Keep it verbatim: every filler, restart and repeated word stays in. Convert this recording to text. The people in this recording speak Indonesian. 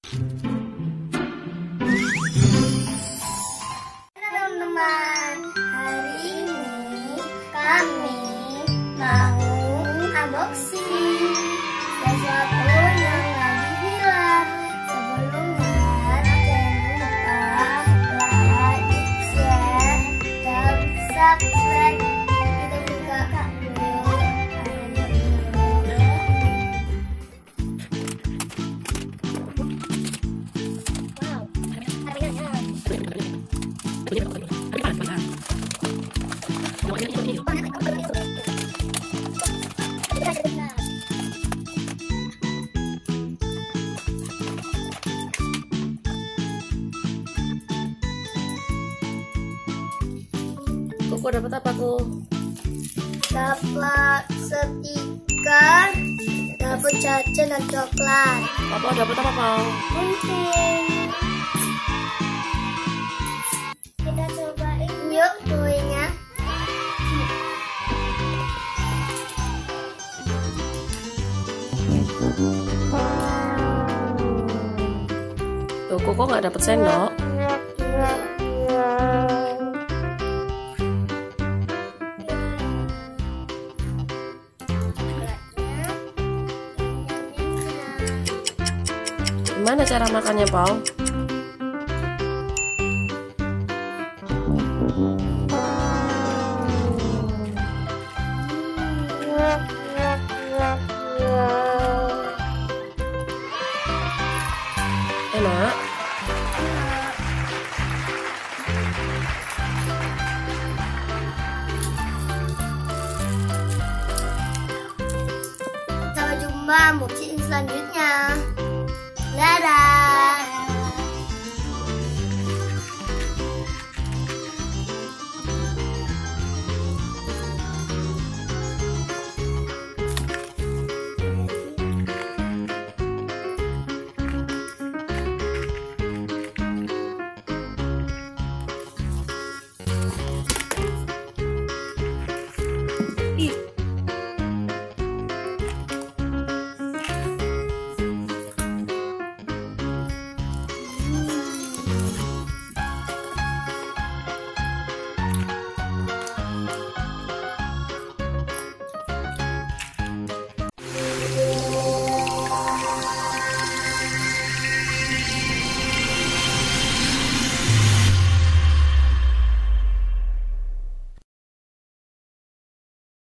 Teman-teman, hari ini kami mau unboxing sesuatu yang lagi hilang. Sebelumnya jangan lupa like, share, dan subscribe. Kita buka dulu. Koko dapat apa kok? Dapat stiker, dapat jajan dan coklat. Papa dapat apa Pau? Gunting. Kita cobain yuk kuenya. Tuh Koko nggak dapat sendok. Gimana cara makannya, Pau? Enak? Sampai jumpa unboxing selanjutnya.